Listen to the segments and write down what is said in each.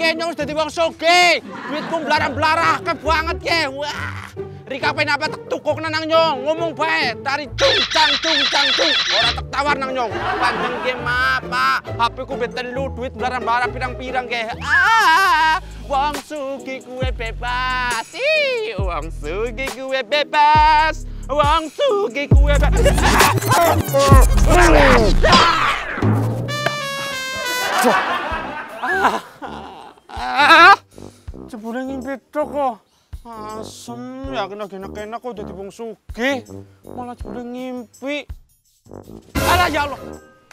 nyong wis dadi wong sugih. Duitku mblarah-mblarah banget ke. Wah. Rika pengen apa tak tukuk nang nyong, ngomong bae, tari cung. Ora tak tawar nang nyong. Panjang ge apa? HP ku betelu duit mblarah-mblarah pirang-pirang ke. Wong sugih kuwe bebas. Wong sugih kuwe bebas. Wong sugih kuwe bebas. Jebule ngimpi tok kok. Asem, yakin enak-enak kok dadi wong sugih. Malah jebule ngimpi. Alah ya Allah.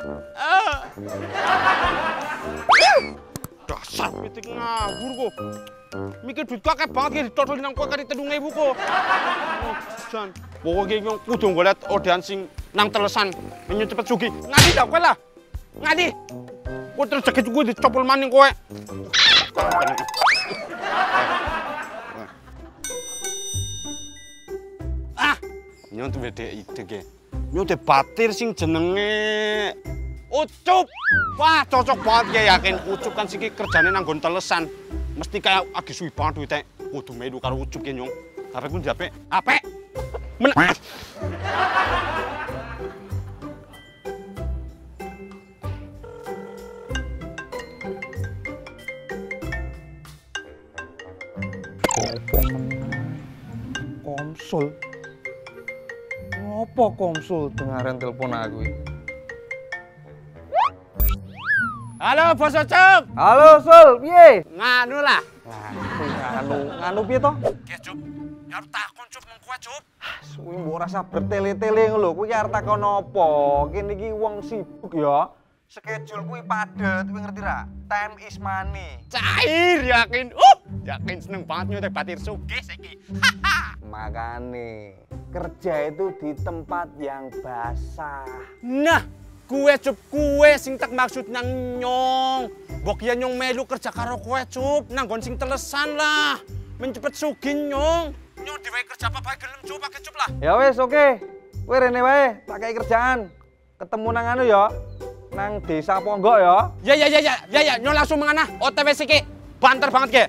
Dasar pitik ngawur kok. Mikir duitku akeh banget iki ditotoli nang kowe kari 3.000 kok. Jan, pokoke nyong kudu golek orderan sing nang telesan. Menyang cepet sugih. Ngadi dah kowe lah. Ngadi. Kowe terus jeket gue dicopol maning kowe. Nyong tuh beda ide ke. Nyong tuh batir sing jenenge Ucup. Wah cocok banget ya, yakin Ucup kan sih kerjane nanggon telesan. Mesti kayak agak suwi banget duitnya. Kudu melu karo Ucup ya nyong. Tapi aku jape. Ape? Menang. Komsul. Apa komsul dengaran telepon aku? Halo Bos Ucup. Halo Sul, piye? Nganu lah. Nganu piye to? Ya Cup, ya takon Cup nang kowe Cup. Suwi mbok ora sabar tele-tele lho, kuwi arep takon apa? Kene iki wong sibuk ya. Schedule kuwi padet, kuwi ngerti ra? Time is money. Cair yakin. Yakin seneng banget nyotek batir sugih saiki. Makane kerja itu di tempat yang basah. Nah, kue Cup, kue sing tak maksud nang nyong. Mbok ya nyong melu kerja karo kue Cup, nanggon sing telesan lah. Mencepet sugih nyong. Nyong dhewe kerja apa bae gelem Cup, pakai Cup lah. Ya wis oke. Kowe rene wae, tak kei kerjaan. Ketemu nang anu ya. Nang desa Ponggok ya. Ya, nyong langsung mengana. OTW siki. Banter banget ke.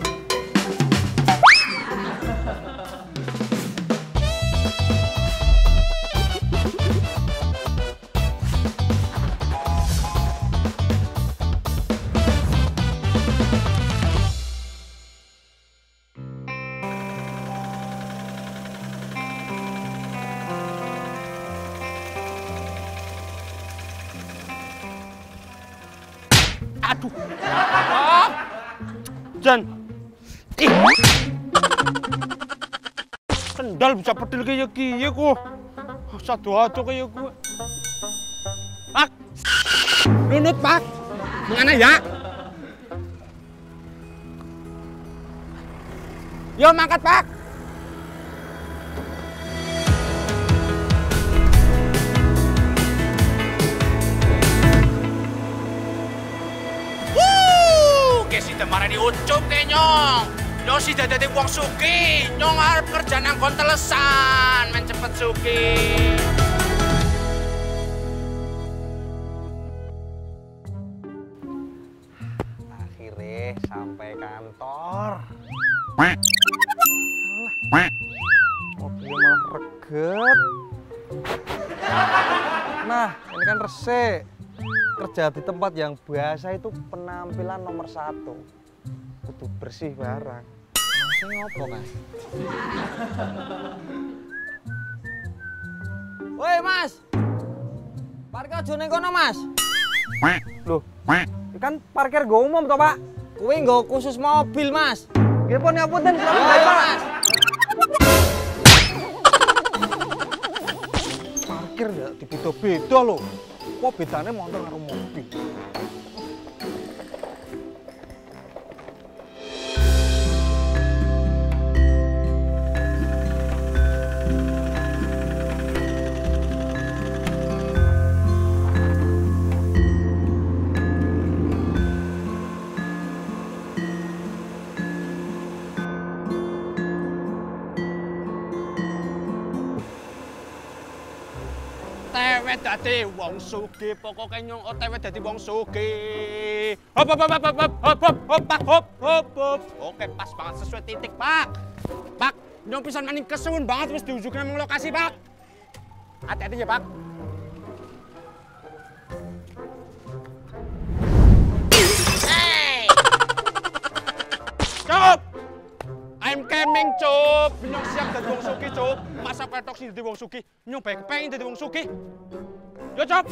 Aduh. Jan. Sendal bisa pedel kayak gini kok. Satu-satu kayak gue. Pak. Nunut, Pak. Mana ya? Yo mangkat, Pak. Marani Ucup ke nyong. Nyong sih dadi wong sugih. Nyong arep kerja nang kon telesan, men cepet sugih. Akhirnya sampai kantor. Mobilnya malah reget. Nah, ini kan resik. Kerja di tempat yang biasa itu penampilan nomor 1. Kudu bersih barang. Masih ngopo kan? Woi Mas, parkir aja ning kono Mas. Loh, kan parkir go umum toh Pak? Kuwi nggo khusus mobil Mas. Nggih pun ngapunten, Mas. Parkir ya dibeda-beda loh. Kok bedanya motor karo mobil? OTW dadi wong sugih, pokoke nyong OTW dadi wong sugih. Hop, hop, hop, hop, hop, hop, hop, hop, Pak, hop, hop, hop. Oke, pas banget sesuai titik, Pak. Pak, nyong pisan maning kesuwun banget wis diunjukin nang lokasi, Pak. Hati-hati ya, Pak. Cup! I'm coming, Cup. Nyong siap dadi wong sugih, Cup. Masa petok sing dadi wong sugih, nyong bae kepengin dadi wong sugih. Yo, Cup.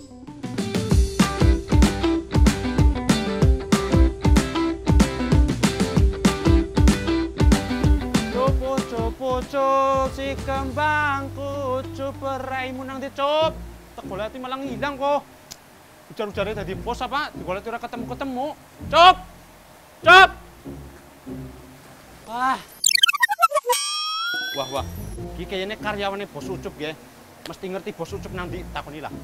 Cup, si kembangku, cup peraimu nang di cup. Tak golek malah ngilang kok. Ujar-ujare dadi bos apa? Digolek ora ketemu-ketemu. Cup! Cup! Wah. Wah. Iki kayaknya karyawane bos Ucup ya. Mesti ngerti bos Ucup nang ndi, takoni lah.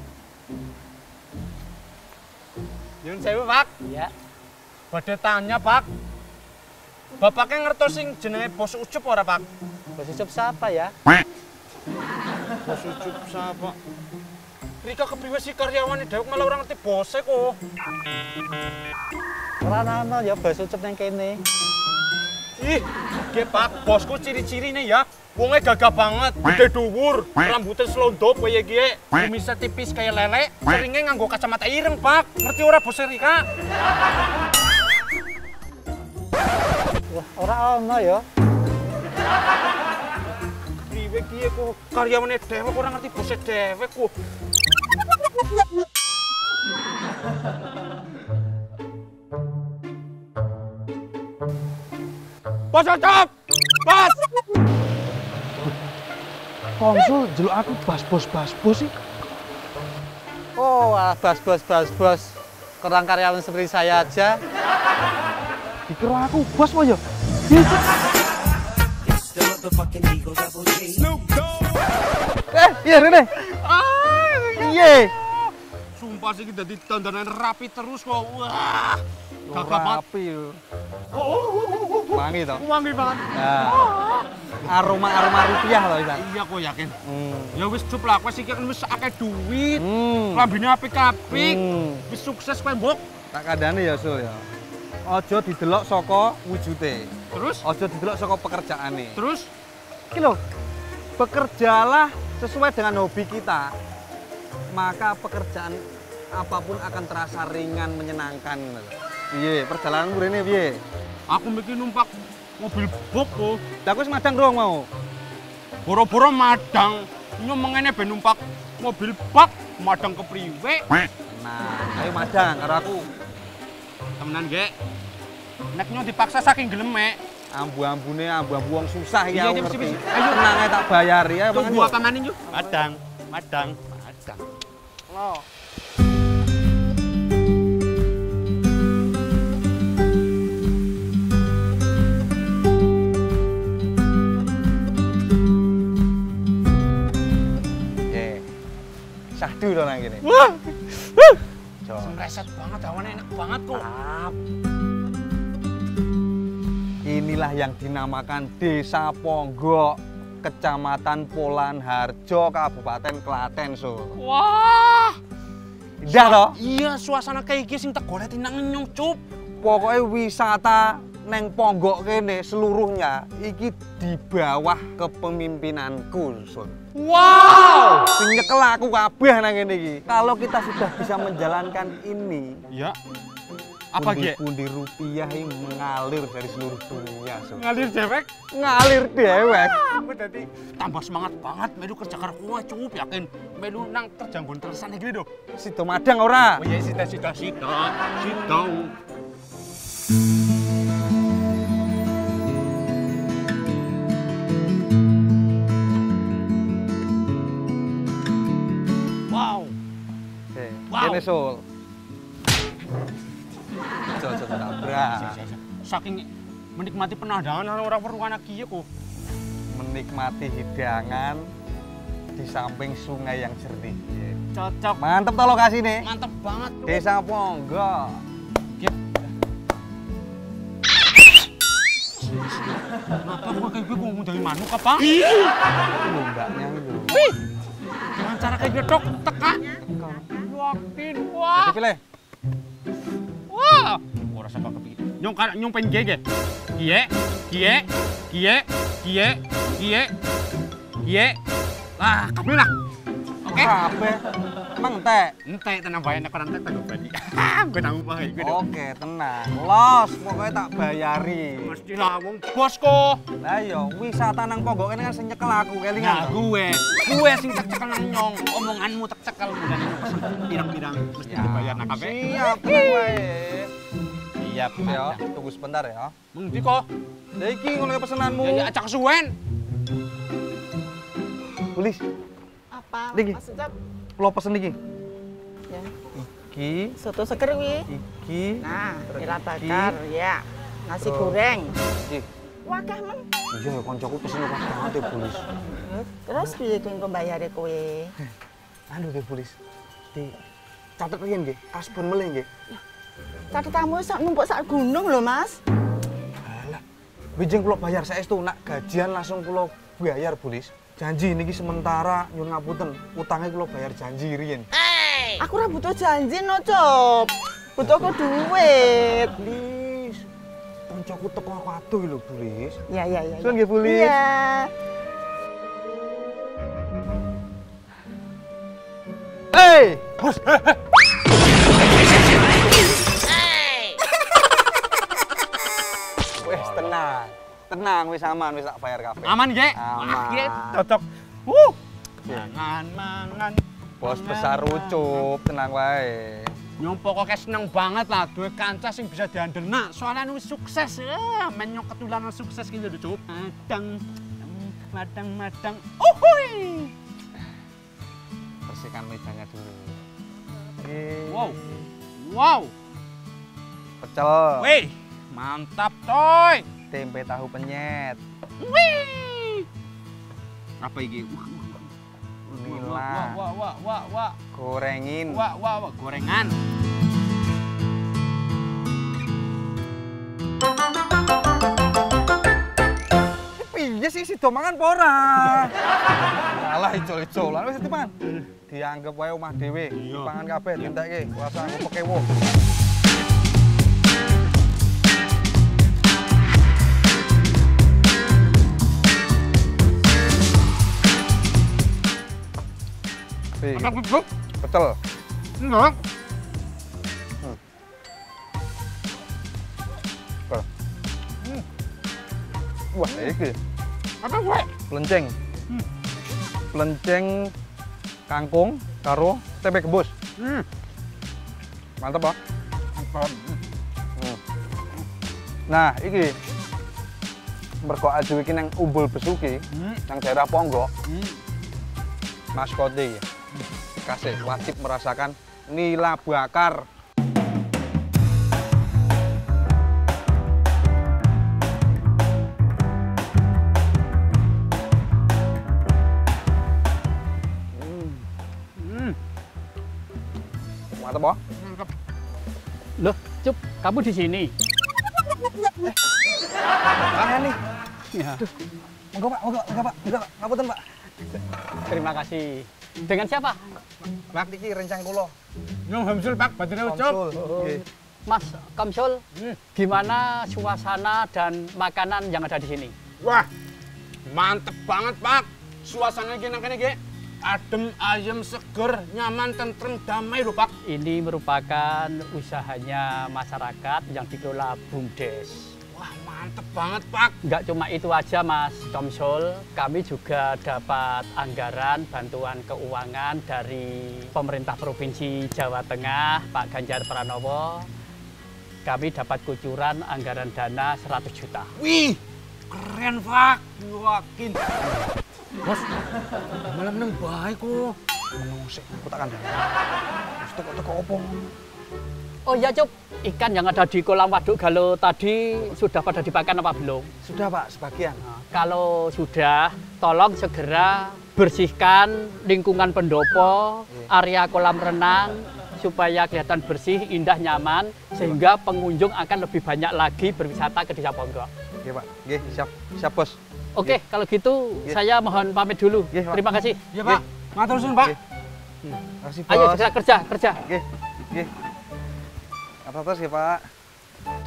Nyun sewu, Pak. Iya. Badhe tanya, Pak. Bapaknya ngertos sing jenenge bos Ucup ora, Pak? Bos Ucup siapa ya? Bos Ucup siapa? Rika kepriwe si karyawane dhewek malah ora ngerti bose kok. Ora ana ya Bos Ucup nang kene. Ih, nggih Pak, bosku ciri-cirine ya. Wonge gagah banget, gede dhuwur, rambutnya slondop kaya iki, kumisnya tipis kayak lele, seringnya nganggo kacamata ireng, Pak. Ngerti ora bos Rika? Wah, ora ana ya. Priwe ki kok karyawane dhewek ora ngerti bose dhewek kok. Bos Ucup! Bos! Konsul jeluk aku bos sih. Oh, bos. Kurang karyawan seperti saya aja. Dikira aku bos mo ya. Iya Rene. Iya. Sumpah sih kita ditandanan rapi terus kok. Wah. Gagah banget. Rapi yo. Wangi toh? Wangi banget. Nah. Aroma rupiah loh Isan. Iya kok yakin. Ya wis Cup lah, kowe iki kan wis akeh duit. Hmm. Lambine apik-apik. Wis sukses kowe, Mbok. Tak kandhane ya Sul ya. Aja didelok saka wujude. Terus? Aja didelok saka pekerjaane. Terus? Iki lho. Bekerjalah sesuai dengan hobi kita. Maka pekerjaan apapun akan terasa ringan, menyenangkan. Piye, perjalananmu rene piye? Aku mikir numpak mobil box kok. Lah aku wis madang rong mau. Boro-boro madang. Nyong mengene ben numpak mobil bak madang kepriwe? Nah, ayo madang karo aku. Temenan nggih. Nek nyong dipaksa saking geleme. Ambu-ambu wong susah iki Iya, aku iya, ngerti. mesti. Ayo tenang ae tak bayari ya. Tunggu apa maning yuk? Madang. Oh. Sahdu loh nang kene. Wah. Cok. Semreset banget, hawane enak banget kok. Inilah yang dinamakan Desa Ponggok, Kecamatan Polan Harjo, Kabupaten Klaten, Sul. Wah. Indah toh? Iya, suasana kayak gini sing tak goleki nang nyong, Cup. Pokoknya wisata neng Ponggok kene seluruhnya iki di bawah kepemimpinanku, Sul. Wow. Sing nyekel aku kabeh nang kene iki. Kalau kita sudah bisa menjalankan ini, Ya. Apa ge? pundi-pundi rupiah ini mengalir dari seluruh dunia, Sul. Ngalir dewek. Ngalir dewek. Aku tadi tambah semangat banget melu kerja karo kowe, Cup, yakin melu nang kerja nggon terusan iki lho. Sido madang ora? Oh iya, sida. Wow. Kene Sul. Cocok tabrak. Saking menikmati pemandangan orang perlu anak kiye kok. Menikmati hidangan di samping sungai yang jernih. Cocok. Mantep toh lokasi nih. Mantep banget. Cup. Desa Ponggok. Kenapa gua kayak gue ngomong dari manuk apa? Lu mbaknya itu. Wih, dengan cara kayak gitu teka. Yakin, wah. Pilih. Wow. rasa kok kepikir. Nyong pengen gege. Gie. Lah, kabeh lah. Oke. Kabeh. Emang Entek tenang bae nek orang entek tak badi. Gue nanggung bae gue. Oke, tenang. Los, pokoknya tak bayari. Mesti lah wong bosku. Lah iya, wisata nang Ponggok kene kan sing nyekel aku Nah, kelingan. gue sing cekel nang nyong. Omonganmu tak cekel mudan pirang-pirang mesti dibayar nak kabeh. Siap, tenang wae. Siap Ya, tunggu sebentar ya. Mung ndi kok? Lah iki ngono pesenanmu. Ya acak suwen. Tulis, Apa? Niki. Mas Ucap? kula pesen iki. Ya. Iki, Soto seger wi. iki, Nah, Terus nila iki. bakar ya. Nasi Terus. goreng. iki. Wakah men. Iya, koncoku pesen pas banget ya, Bulis. Terus piye kuwi engko mbayare kowe? Anu nggih, Bulis. Di catet riyen nggih, kasbon melih nggih. Catetamu sak numpuk sak gunung lho, Mas. Alah, wijing kula bayar saestu nak gajian langsung kula bayar, Bulis. Janji niki sementara nyun ngapunten, utangnya kula bayar janji riyen. Aku ora butuh janji no, Cop. Butuh kok duit. Bulis. Koncoku teko aku adoh lho, Bulis. Ya. Suwun nggih, Bulis. Iya. Hei, bos. Wes tenang. Tenang wis aman wis tak bayar kabeh. Aman nggih? Aman. Wah, nggih, cocok. Mangan. Bos besar ucup, tenang wae. Nyong pokoknya seneng banget lah duwe kanca sing bisa diandelna. Soalnya nu sukses. Men nyong ketularan sukses gitu lho, Cuk. Madang. Uhuy. Bersihkan mejanya dulu. Wow. Pecel, Wih, mantap, coy. tempe tahu penyet, Wih. Apa iki? nila, Wah. gorengin. Wah, gorengan. Piye sih sido mangan apa ora? Alah icul-icul, lan wis dipangan. Dianggep wae omah dhewe. Iya. Pangan kabeh dientekke, kuasa aku pekewo. Pi, Apa bubuk? pecel. Enggak. Pecel. Wah, iki Apa gue? pelenceng. Pelenceng kangkung karo tempe gebus. Mantap, Pak. Nah, iki mergo aju iki nang Umbul Besuki, nang daerah Ponggok, maskote iki. Kasih wajib merasakan nila bakar. Mantap, Pak. Mantap. Loh, Cup, kamu di sini? Kalian nih. Ya, Monggo, Pak. Ngapunten, Pak. terima kasih. Dengan siapa? Pak iki rencang kula. Nyong hamsul, Pak. Baterainya ucup. Nggih. Mas Kamsul, gimana suasana dan makanan yang ada di sini? Wah, mantep banget, Pak. Suasananya gini kene ge. Adem, ayem, seger, nyaman, tentrem, damai lho, Pak. Ini merupakan usahanya masyarakat yang dikelola BUMDes. Wah, mantep banget, Pak. Nggak cuma itu aja, Mas Kamsul, kami juga dapat anggaran bantuan keuangan dari pemerintah Provinsi Jawa Tengah, Pak Ganjar Pranowo. Kami dapat kucuran anggaran dana 100 juta. Wih, keren, Pak. Yakin. Bos, malam neng baik kok. Sik, aku tak kandhani. Wis teko opo? Oh iya, Cup, ikan yang ada di kolam waduk Galuh tadi sudah pada dipakan apa belum? Sudah, Pak, sebagian. Nah, kalau sudah, tolong segera bersihkan lingkungan pendopo, area kolam renang, supaya kelihatan bersih, indah, nyaman, sehingga pengunjung akan lebih banyak lagi berwisata ke Desa Ponggok. Nggih, Pak. Nggih, siap, Bos. Oke, kalau gitu Nggih. saya mohon pamit dulu. Nggih, Pak. Terima kasih. Ya, Pak. Matur suwun, Pak. Makasih, Bos. Ayo kerja. Nggih. Apa terus ya, Pak?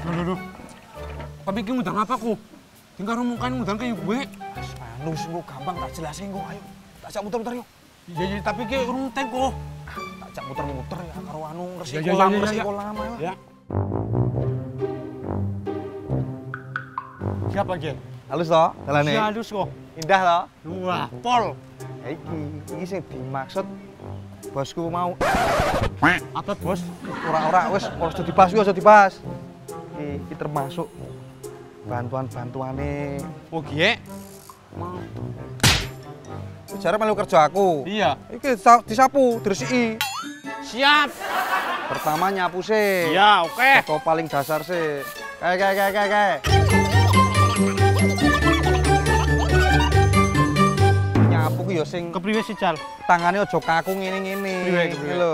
Loh. Tapi iki ngundang apa ku? Tinggal ngomongkan ngundang ke gue. Anu sing gampang tak jelasin kok, ayo. Tak jak muter-muter yuk. Iya, tapi ki urung tempo. Tak jak muter-muter ya karo anu resiko Ya, kolam, ya. resiko lama ya. Ya. Siapa ki? Halus toh, dalane. Si halus kok. Indah toh. Wah, pol. Ya iki sing dimaksud bosku mau. Apa bos? Ora wis aja dibahas kuwi aja dibahas. Iki termasuk bantuan-bantuane. Oh gie. Jare melu kerja aku. Iya. Iki disapu, diresiki. Siap. Pertama nyapu sih. Iya, oke. Toko paling dasar sih. Kayak. Nyapu ku yo sing Kepriwe sih, Cal? tangane aja kaku ngene-ngene. Kepriwe? Iki lho.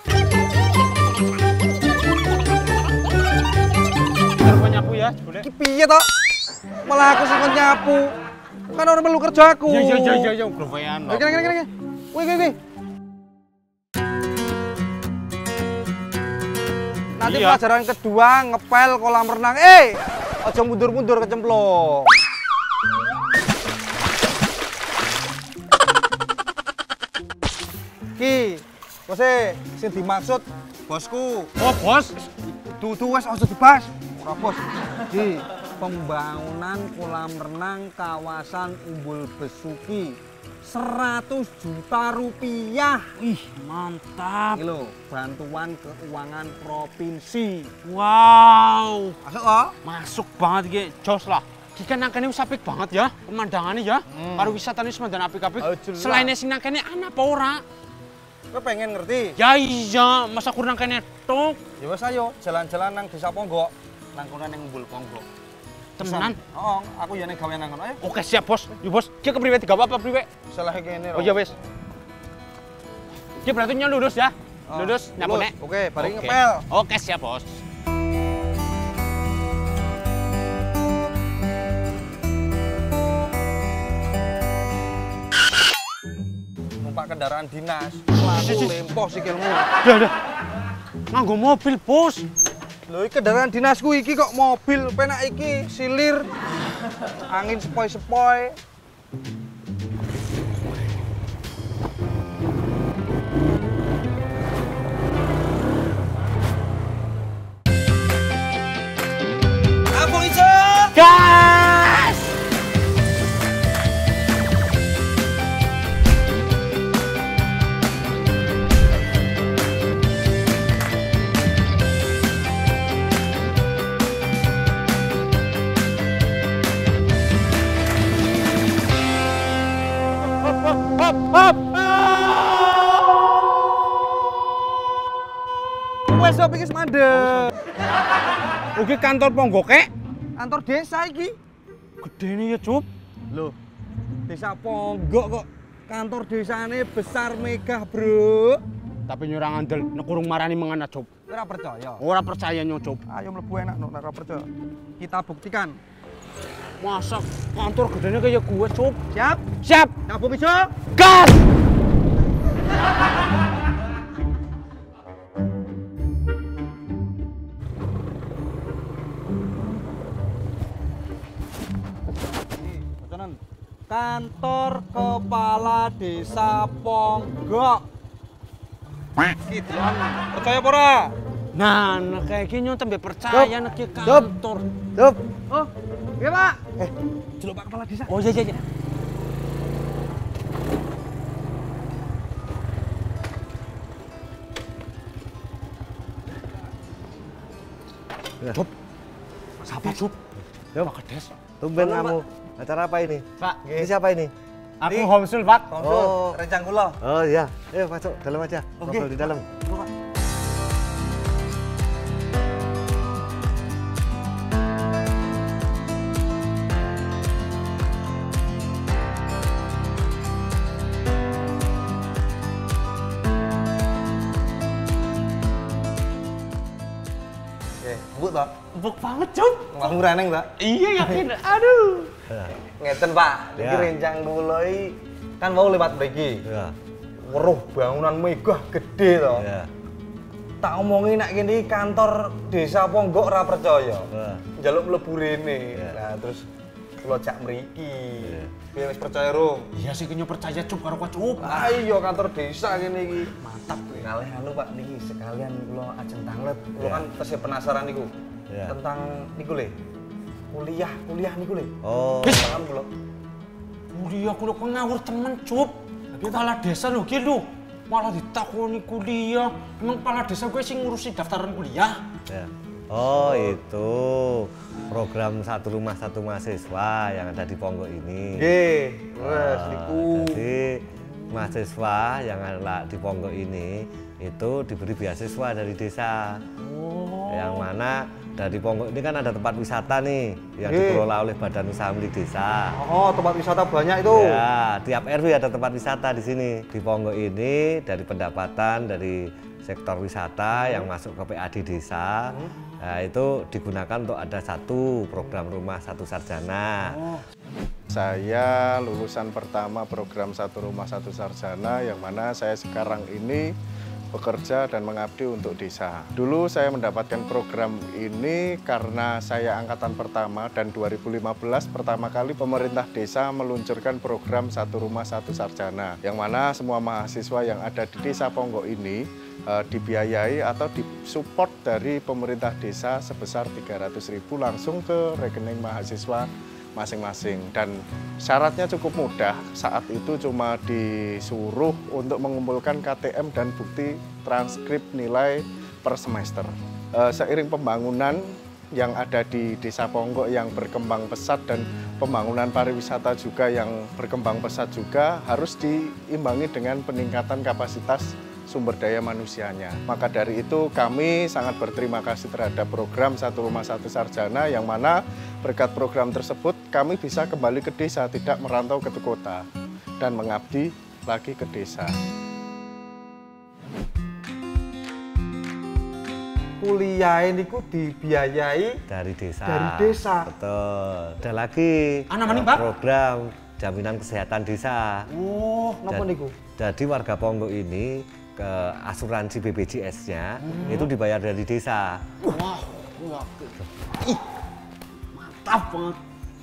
Terus nyapu ya, boleh? Iki piye to? Malah aku sing nyapu. Kan orang melu kerja aku. Iya, grovean. Kene. Wih. Nanti Iya. pelajaran kedua ngepel kolam renang. Aja mundur-mundur kecemplung. Ki, bose, sing dimaksud bosku. Oh, bos. Dudu wes aja dibahas. Ora bos. Ki, pembangunan kolam renang kawasan Umbul Besuki 100 juta rupiah. Ih, mantap. Ini loh, bantuan keuangan provinsi. Wow. Masuk kok? Masuk banget ki. Jos lah. Ki kan nangkene wis apik banget ya, pemandangannya ya. Pariwisatane wis mandan apik-apik. Oh, jelas. Selain sing nangkene ana apa ora? Kowe pengen ngerti? Ya iya, masa kurang nangkene tok. Ya wes ayo, jalan-jalan nang Desa Ponggok. Nang kono ning Umbul Ponggok. Temenan? Oh, aku ya ning gawean nang kono. Ayo. Oke, siap, Bos. Yuk, Bos. Ki kepriwe tiga apa priwe? Salah kene. Oh iya, wis. Ki berarti lurus ya. Lurus nyapone. Oke, bareng Oke. ngepel. Oke, siap, Bos. Numpak kendaraan dinas. Langsung lempoh sikilmu. Dah. Nganggo mobil, Bos. Lho, iki kendaraan dinasku iki kok mobil penak iki silir. Angin sepoi-sepoi. Ampun ijo. Gas! Hop! Wes opo iki mandek. Oke, kantor Ponggoke. Kantor desa iki. Gede nih ya, Cup. Loh, Desa Ponggok kok kantor desane besar megah, Bro. Tapi nyurang andel, nek kurung marani mengana, Cup. Ora percaya. Ora percaya nyo, Cup. Ayo mlebu enak nek ora percaya. Kita buktikan. Masa kantor gedenya kayak gue, Cup. Siap? Siap. Nyambung ijo. Gas! Kantor Kepala Desa Ponggok. Gitu. Percaya apa ora? Nah, kayak gini tembe percaya nek ki Dup. kantor. Dup. Oh, iya, Pak. Jeluk Pak Kepala Desa. Oh iya. Cup. Siapa, Cup? Yup. Pak Kedes. Tumben kamu. Acara apa ini? Pak, Ini siapa ini? aku homsul, Pak. Oh. Rencang kula. Oh iya. Ayo masuk dalam aja. Oke. Ngobrol di dalam. Bu toh. Empuk banget, Cup. Ngomong reneng toh. Iya, yakin. Aduh. Ngeten, Pak. Iki Ya. rencang kula iki kan mau lewat mriki. Ya. Weruh bangunan megah gede toh. Ya. tak omongi nek kene kantor desa Ponggok ora percaya. Wah. Njaluk mlebu rene. Iya. Nah, terus kula jak mriki. Piye wis percaya, Rum? Iya sih kenya percaya Cup karo kok Cup. Ah iya kantor desa kene iki. Mantap kowe. Kalih anu Pak niki sekalian kula ajeng tanglet. Kula kan tesih penasaran niku. Iya. Tentang niku le. Kuliah niku le. Oh. Paham kula. Kuliah kulo ngawur temen Cup. Kepala desa lho ki lho. Malah ditakoni kuliah. Emang kepala desa gue sing ngurusi daftaran kuliah. Ya. Oh, itu program satu rumah satu mahasiswa yang ada di Ponggok ini. Nggih, wes niku. Jadi mahasiswa yang ada di Ponggok ini itu diberi beasiswa dari desa. Yang mana dari Ponggok ini kan ada tempat wisata nih yang dikelola oleh Badan Usaha Milik Desa. Oh, tempat wisata banyak itu. Ya, tiap RW ada tempat wisata di sini. Di Ponggok ini dari pendapatan dari sektor wisata yang masuk ke PAD desa, nah, itu digunakan untuk ada satu program rumah satu sarjana. Saya lulusan pertama program Satu Rumah Satu Sarjana yang mana saya sekarang ini bekerja dan mengabdi untuk desa. Dulu saya mendapatkan program ini karena saya angkatan pertama dan 2015 pertama kali pemerintah desa meluncurkan program Satu Rumah Satu Sarjana yang mana semua mahasiswa yang ada di desa Ponggok ini dibiayai atau disupport dari pemerintah desa sebesar 300.000 langsung ke rekening mahasiswa masing-masing dan syaratnya cukup mudah. Saat itu cuma disuruh untuk mengumpulkan KTM dan bukti transkrip nilai per semester. Seiring pembangunan yang ada di Desa Ponggok yang berkembang pesat dan pembangunan pariwisata juga yang berkembang pesat juga harus diimbangi dengan peningkatan kapasitas sumber daya manusianya. Maka dari itu kami sangat berterima kasih terhadap program Satu Rumah Satu Sarjana yang mana berkat program tersebut kami bisa kembali ke desa, tidak merantau ke kota dan mengabdi lagi ke desa. Kuliah niku dibiayai Dari desa. Dari desa. Betul. Ada lagi Ana maning, Pak? program jaminan kesehatan desa. Oh, napa niku? Jadi warga Ponggok ini ke asuransi BPJS-nya itu dibayar dari desa. Wah, ih, mantap banget.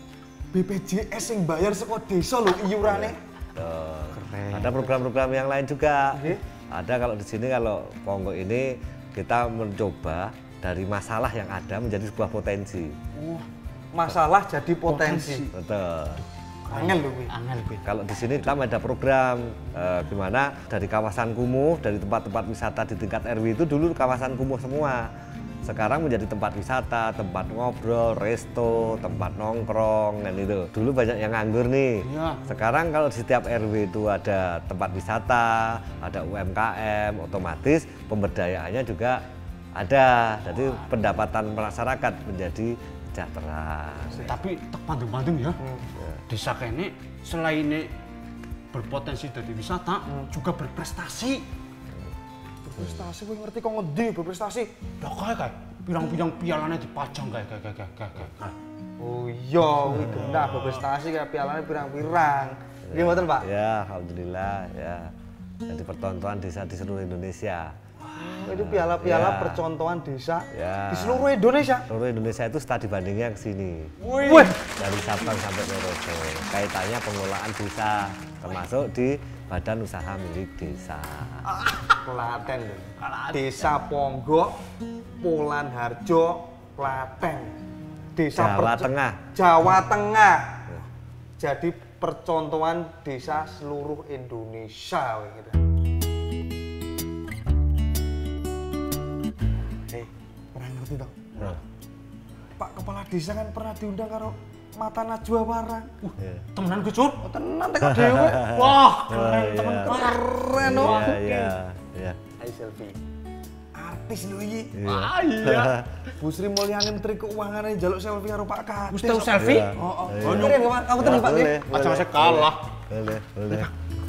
BPJS yang bayar saka desa lho iurane. Keren. Ada program-program yang lain juga. Ada kalau di sini kalau Ponggok ini kita mencoba dari masalah yang ada menjadi sebuah potensi. Masalah jadi potensi. Betul. Angel lho kuwi. Angel kuwi. Kalau di sini kita ada program gimana dari kawasan kumuh, dari tempat-tempat wisata di tingkat RW itu dulu kawasan kumuh semua. Sekarang menjadi tempat wisata, tempat ngobrol, resto, tempat nongkrong dan itu. Dulu banyak yang nganggur nih. Iya. Sekarang kalau di setiap RW itu ada tempat wisata, ada UMKM, otomatis pemberdayaannya juga ada. Jadi pendapatan masyarakat menjadi sejahtera. Tapi tak pandeng-pandeng ya. Desa kene selain berpotensi dari wisata juga berprestasi. Berprestasi kowe ngerti kok ngendi berprestasi? Ya kayak pirang-pirang pialane dipajang kayak. Oh iya, kuwi genah berprestasi kayak pialane pirang-pirang. Nggih mboten, Pak? Ya, alhamdulillah ya. Jadi pertontonan desa di seluruh Indonesia. Itu piala-piala Ya. percontohan desa Ya. di seluruh Indonesia. Seluruh Indonesia itu studi bandingnya ke sini. Wih, Dari Sabang sampai Merauke. Kaitannya pengelolaan desa, termasuk di Badan Usaha Milik Desa. Klaten lho. Desa Ponggok, Polan Harjo, Klaten. Desa Jawa Tengah. Jawa Tengah. Jadi percontohan desa seluruh Indonesia weh gitu. Pernah ngerti toh? Nah, Pak Kepala Desa kan pernah diundang karo Mata Najwa Warang. ya. Temenan gue Cur. Oh, tenan teko dhewe. Wah, Oh, iya. Keren oh. Iya. Hai selfie. Artis lho iki. Iya. Bu Sri Mulyani Menteri Keuangan njaluk selfie karo Pak Kades. Wis tau selfie? Iya. Oh, Iya. oh. Kirim Pak, kamu terus Pak. Boleh, Aja boleh. saya kalah. Boleh.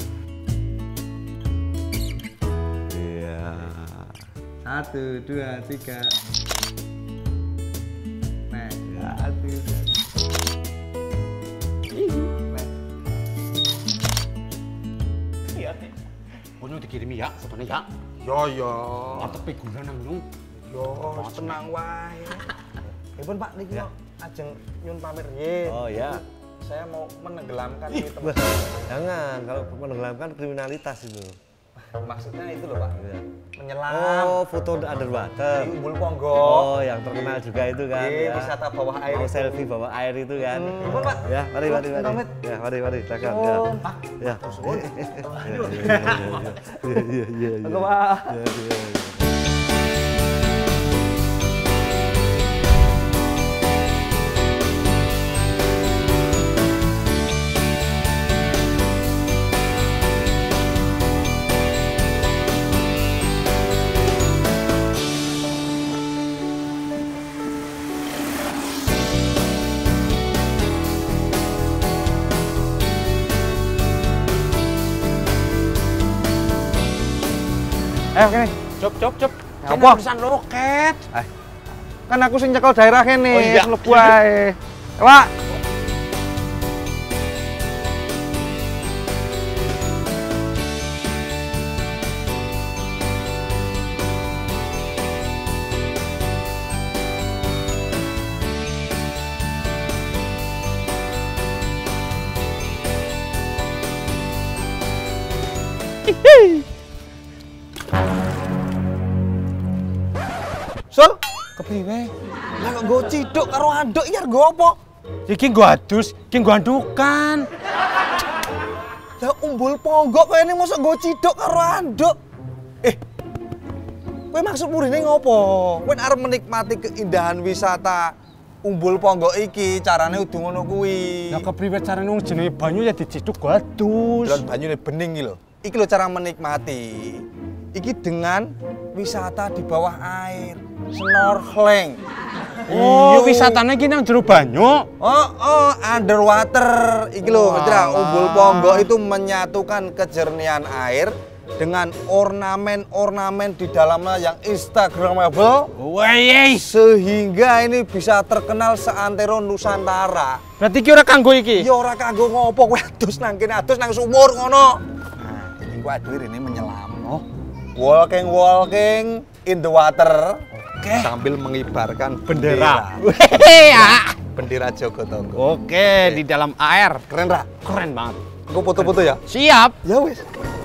Iya. 1, 2, 3. Nah, Ya. 1, 2. Fotonya dikirimi ya, fotonya ya. Yo. Mantep figuran nang nyong. Yo, tenang wae. Pun Pak niki kok ajeng nyun pamit nggih. Oh ya. Saya mau menenggelamkan ini teman. Jangan, kalau menenggelamkan kriminalitas itu. Maksudnya itu loh Pak. Iya. Menyelam. Oh, foto underwater. Di Umbul Ponggo. Oh, yang terkenal juga itu kan. Iya, Ya. wisata bawah air. Mau itu. selfie bawah air itu kan. Pun Pak. Ya, mari. Pamit. Ya, mari. Silakan. Ya. Pun. Pak. Ya. Iya. Halo Pak. Iya. Kene. Cop. Apa? Urusan loket. Kan aku sing nyekel daerah kene. Oh, iya. Mlebu ae. Pak. Sul, Kepriwe? lah kok nggo ciduk karo anduk ya nggo apa? Iki nggo adus, iki nggo andukan. Lah Umbul Ponggo kowe ini mosok nggo ciduk karo anduk. Kowe maksudmu rene ngopo? Kowe arep menikmati keindahan wisata Umbul Ponggo iki, carane udu ngono kuwi. Lah kepriwe carane wong jenenge banyu ya diciduk nggo adus. Delon banyune bening iki lho. Iki lho cara menikmati. Iki dengan wisata di bawah air, snorkeling. Oh, wisatane iki nang jero banyu. Oh, underwater. Iki lho, ngerti ra? Umbul Ponggo itu menyatukan kejernihan air dengan ornamen-ornamen di dalamnya yang instagramable. Wei, Sehingga ini bisa terkenal seantero Nusantara. berarti ki ora kanggo iki. Ya ora kanggo ngopo, kowe adus nang kene, adus nang sumur ngono. Nah, iki kowe aduh rene menyelam. Oh. Walking in the water. Oke. Sambil mengibarkan Bendera. bendera. Bendera Jogotongo. Oke, di dalam air. Keren ra? Keren banget. Engko foto-foto ya? Siap. Ya wis.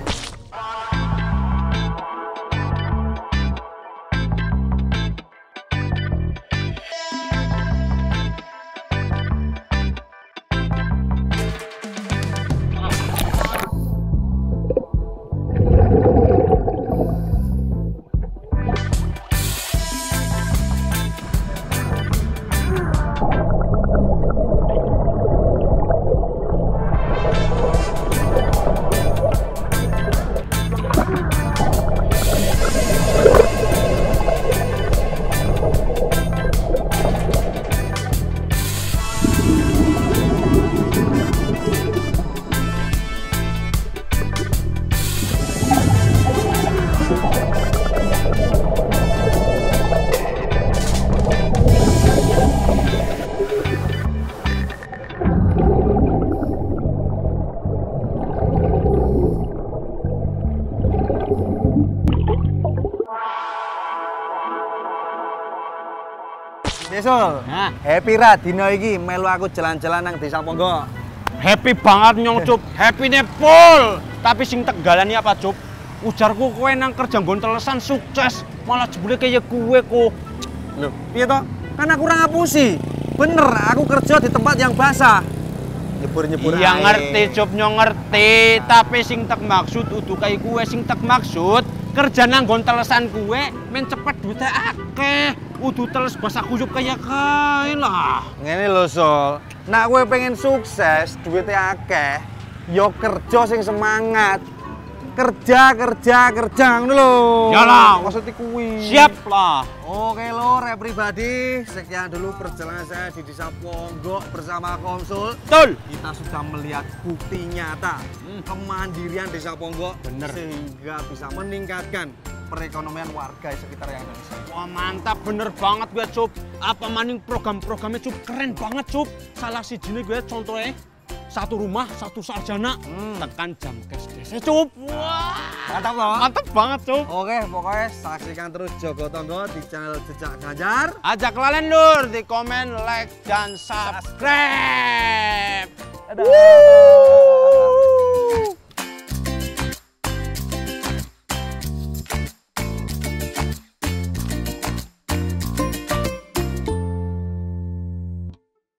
Sul, Nah, happy ra dino iki melu aku jalan-jalan nang Desa Ponggo. happy banget nyong, Cup. Happy-ne full. Tapi sing tegalane apa, Cup? Ujarku kowe nang kerja nggon telesan sukses, malah jebule kaya kowe kok. Loh, piye to? Kan aku ora ngapusi. Bener, aku kerja di tempat yang basah. Nyebur-nyebur Iya ae. ngerti, Cup, nyong ngerti. Tapi sing tak maksud udu kaya kowe sing tak maksud kerja nang nggon telesan kowe men cepet duite akeh. Udu teles basah kuyup kaya kae lah. Ngene lho, Sol. Nak kowe pengen sukses, duitnya akeh, yo kerja sing semangat. Kerja ngono lho. Yalah. Maksudnya kuwi. Siap lah. Oke lor, ya pribadi, sekian dulu perjalanan saya di Desa Ponggo bersama Konsul. Betul. Kita sudah melihat bukti nyata kemandirian Desa Ponggo. Bener. Sehingga bisa meningkatkan perekonomian warga di sekitar yang ada di sini. Wah mantap, bener banget gue, Cup. Apa maning program-programnya, Cup, keren banget, Cup. Salah sijine gue contohnya satu rumah, satu sarjana. Tekan jam kes Cup. Wah, Mantap loh. mantep banget, Cup. Oke, pokoknya saksikan terus Jogo Tonggo di channel Jejak Ganjar. Ajak kalian lur di komen, like, dan subscribe. Dadah.